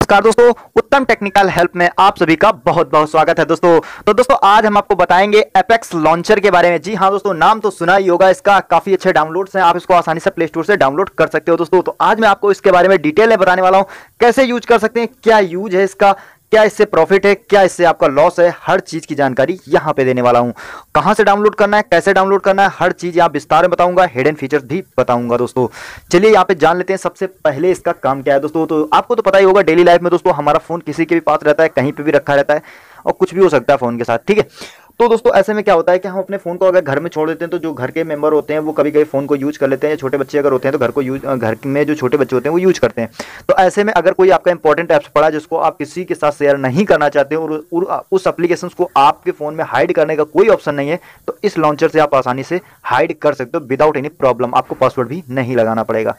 नमस्कार दोस्तों, उत्तम टेक्निकल हेल्प में आप सभी का बहुत बहुत स्वागत है दोस्तों। तो दोस्तों आज हम आपको बताएंगे एपेक्स लॉन्चर के बारे में। जी हाँ दोस्तों, नाम तो सुना ही होगा इसका, काफी अच्छे डाउनलोड्स हैं, आप इसको आसानी से प्ले स्टोर से डाउनलोड कर सकते हो दोस्तों। तो आज मैं आपको इसके बारे में डिटेल में बताने वाला हूँ, कैसे यूज कर सकते हैं, क्या यूज है इसका, क्या इससे प्रॉफिट है, क्या इससे आपका लॉस है, हर चीज की जानकारी यहां पे देने वाला हूं। कहां से डाउनलोड करना है, कैसे डाउनलोड करना है, हर चीज यहां विस्तार में बताऊंगा, हिडन फीचर्स भी बताऊंगा दोस्तों। चलिए यहां पे जान लेते हैं सबसे पहले इसका काम क्या है दोस्तों। तो आपको तो पता ही होगा, डेली लाइफ में दोस्तों हमारा फोन किसी के भी पास रहता है, कहीं पे भी रखा रहता है और कुछ भी हो सकता है फोन के साथ, ठीक है। तो दोस्तों ऐसे में क्या होता है कि हम अपने फोन को अगर घर में छोड़ देते हैं तो जो घर के मेंबर होते हैं वो कभी कभी फोन को यूज कर लेते हैं। छोटे बच्चे अगर होते हैं तो घर में जो छोटे बच्चे होते हैं वो यूज करते हैं। तो ऐसे में अगर कोई आपका इंपॉर्टेंट ऐप्स पड़ा जिसको आप किसी के साथ शेयर नहीं करना चाहते और उस एप्लीकेशन को आपके फोन में हाइड करने का कोई ऑप्शन नहीं है, तो इस लॉन्चर से आप आसानी से हाइड कर सकते हो विदाउट एनी प्रॉब्लम। आपको पासवर्ड भी नहीं लगाना पड़ेगा,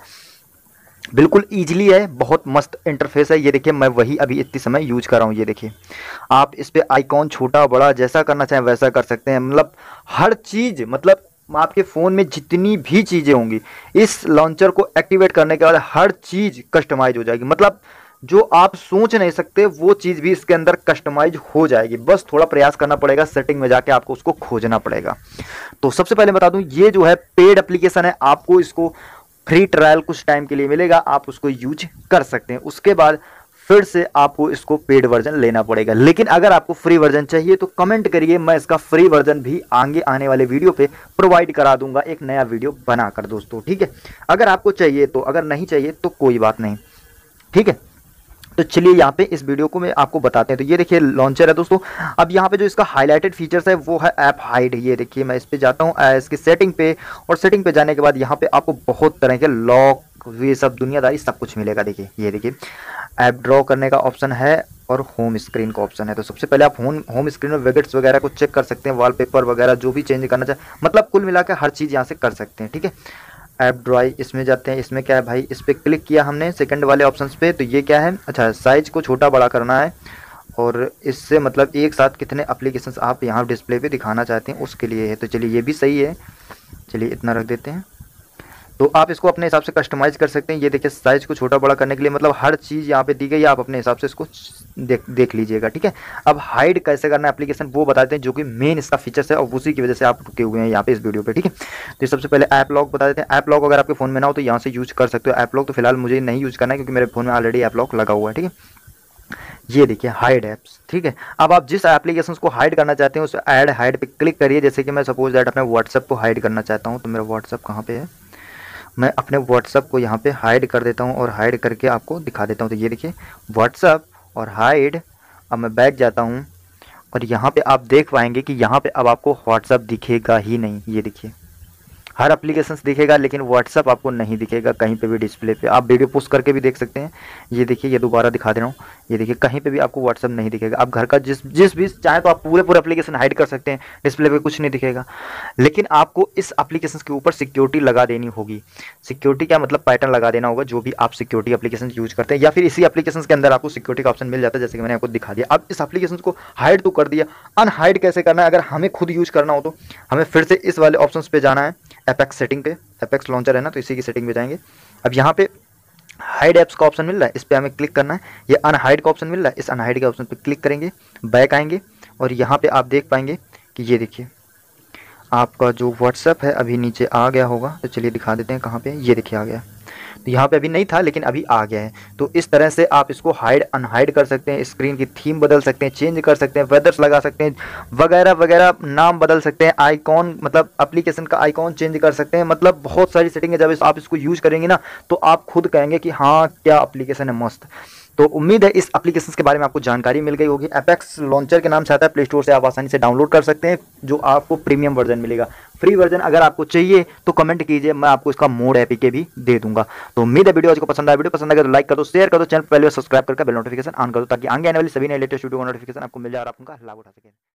बिल्कुल इजीली है, बहुत मस्त इंटरफेस है। ये देखिए मैं वही अभी इतनी समय यूज कर रहा हूँ। ये देखिए आप इस पे आइकॉन छोटा बड़ा जैसा करना चाहें वैसा कर सकते हैं। मतलब हर चीज, मतलब आपके फ़ोन में जितनी भी चीज़ें होंगी इस लॉन्चर को एक्टिवेट करने के बाद हर चीज़ कस्टमाइज हो जाएगी। मतलब जो आप सोच नहीं सकते वो चीज़ भी इसके अंदर कस्टमाइज हो जाएगी। बस थोड़ा प्रयास करना पड़ेगा, सेटिंग में जाके आपको उसको खोजना पड़ेगा। तो सबसे पहले बता दूं, ये जो है पेड एप्लीकेशन है, आपको इसको फ्री ट्रायल कुछ टाइम के लिए मिलेगा, आप उसको यूज कर सकते हैं। उसके बाद फिर से आपको इसको पेड वर्जन लेना पड़ेगा। लेकिन अगर आपको फ्री वर्जन चाहिए तो कमेंट करिए, मैं इसका फ्री वर्जन भी आगे आने वाले वीडियो पे प्रोवाइड करा दूंगा, एक नया वीडियो बनाकर दोस्तों, ठीक है। अगर आपको चाहिए तो, अगर नहीं चाहिए तो कोई बात नहीं, ठीक है। तो चलिए यहाँ पे इस वीडियो को मैं आपको बताते हैं। तो ये देखिए लॉन्चर है दोस्तों। अब यहाँ पे जो इसका हाईलाइटेड फीचर्स है वो है ऐप हाइड। ये देखिए मैं इस पे जाता हूँ इसकी सेटिंग पे, और सेटिंग पे जाने के बाद यहाँ पे आपको बहुत तरह के लॉक, ये सब दुनियादारी सब कुछ मिलेगा। देखिए ये देखिए ऐप ड्रॉ करने का ऑप्शन है और होम स्क्रीन का ऑप्शन है। तो सबसे पहले आप होम स्क्रीन में विजेट्स वगैरह को चेक कर सकते हैं, वॉलपेपर वगैरह जो भी चेंज करना चाहे, मतलब कुल मिलाकर हर चीज़ यहाँ से कर सकते हैं, ठीक है। ऐप ड्राई इसमें जाते हैं। इसमें क्या है भाई, इस पर क्लिक किया हमने सेकंड वाले ऑप्शंस पे, तो ये क्या है, अच्छा साइज को छोटा बड़ा करना है और इससे मतलब एक साथ कितने एप्लीकेशंस आप यहाँ डिस्प्ले पे दिखाना चाहते हैं उसके लिए है। तो चलिए ये भी सही है, चलिए इतना रख देते हैं। तो आप इसको अपने हिसाब से कस्टमाइज़ कर सकते हैं। ये देखिए साइज़ को छोटा बड़ा करने के लिए मतलब हर चीज़ यहाँ पे दी गई है, आप अपने हिसाब से इसको देख लीजिएगा, ठीक है। अब हाइड कैसे करना है एप्लीकेशन वो बताते हैं, जो कि मेन इसका फीचर्स है और उसी की वजह से आप रुके हुए हैं यहाँ पे इस वीडियो पे, ठीक है। तो सबसे पहले ऐप लॉक बता देते हैं। ऐप लॉक अगर आपके फ़ोन में ना हो तो यहाँ से यूज कर सकते हो। ऐप लॉक तो फिलहाल मुझे नहीं यूज करना है क्योंकि मेरे फ़ोन में ऑलरेडी ऐप लॉक लगा हुआ है, ठीक है। ये देखिए हाइड ऐप्स, ठीक है। अब आप जिस एप्लीकेशन को हाइड करना चाहते हैं उस ऐड हाइड पे क्लिक करिए। जैसे कि मैं सपोज दैट अपने व्हाट्सएप को हाइड करना चाहता हूँ, तो मेरा व्हाट्सएप कहाँ पे है, मैं अपने व्हाट्सएप को यहाँ पे हाइड कर देता हूँ और हाइड करके आपको दिखा देता हूँ। तो ये देखिए व्हाट्सएप और हाइड। अब मैं बैक जाता हूँ और यहाँ पे आप देख पाएंगे कि यहाँ पे अब आपको व्हाट्सएप दिखेगा ही नहीं। ये देखिए हर एप्लीकेशन दिखेगा लेकिन व्हाट्सएप आपको नहीं दिखेगा कहीं पे भी डिस्प्ले पे। आप वीडियो पोस्ट करके भी देख सकते हैं। ये देखिए, ये दोबारा दिखा दे रहा हूँ, ये देखिए कहीं पे भी आपको व्हाट्सएप नहीं दिखेगा। आप घर का जिस भी चाहे तो आप पूरे एप्लीकेशन हाइड कर सकते हैं, डिस्प्ले पे कुछ नहीं दिखेगा। लेकिन आपको इस एप्लीकेशन के ऊपर सिक्योरिटी लगा देनी होगी। सिक्योरिटी क्या मतलब, पैटर्न लगा देना होगा जो भी आप सिक्योरिटी एप्लीकेशन यूज करते हैं, या फिर इसी एप्लीकेशन के अंदर आपको सिक्योरिटी का ऑप्शन मिल जाता है, जैसे कि मैंने आपको दिखा दिया। अब इस एप्लीकेशन को हाइड तो कर दिया, अनहाइड कैसे करना है अगर हमें खुद यूज करना हो तो हमें फिर से इस वाले ऑप्शन पे जाना है, एपेक्स सेटिंग पे। एपेक्स लॉन्चर है ना, तो इसी की सेटिंग पे जाएंगे। अब यहाँ पे हाइड ऐप्स का ऑप्शन मिल रहा है, इस पे हमें क्लिक करना है। ये अनहाइड का ऑप्शन मिल रहा है, इस अनहाइड के ऑप्शन पे क्लिक करेंगे, बैक आएंगे और यहाँ पे आप देख पाएंगे कि ये देखिए आपका जो व्हाट्सएप है अभी नीचे आ गया होगा। तो चलिए दिखा देते हैं कहाँ पे, ये देखिए आ गया। तो यहाँ पे अभी नहीं था लेकिन अभी आ गया है। तो इस तरह से आप इसको हाइड अनहाइड कर सकते हैं, स्क्रीन की थीम बदल सकते हैं, चेंज कर सकते हैं, वेदर्स लगा सकते हैं वगैरह वगैरह, नाम बदल सकते हैं, आइकॉन मतलब एप्लीकेशन का आइकॉन चेंज कर सकते हैं। मतलब बहुत सारी सेटिंग है। जब आप इसको यूज करेंगे ना तो आप खुद कहेंगे कि हाँ क्या एप्लीकेशन है, मस्त। तो उम्मीद है इस एप्लीकेशन के बारे में आपको जानकारी मिल गई होगी। एपेक्स लॉन्चर के नाम से आता है, प्ले स्टोर से आप आसानी से डाउनलोड कर सकते हैं, जो आपको प्रीमियम वर्जन मिलेगा। फ्री वर्जन अगर आपको चाहिए तो कमेंट कीजिए, मैं आपको इसका मोड एपीके भी दे दूंगा। तो उम्मीद है वीडियो आज को पसंद आया। वीडियो पसंद आए तो लाइक कर दो, शेयर कर दो, चैनल पहले सब्सक्राइब करके बेल नोटिफिकेशन ऑन कर दो ताकि आगे आने वाली सभी नए लेटेस्ट वीडियो नोटिफिकेशन आपको मिल जाए और आप उनका लाभ उठा सकें।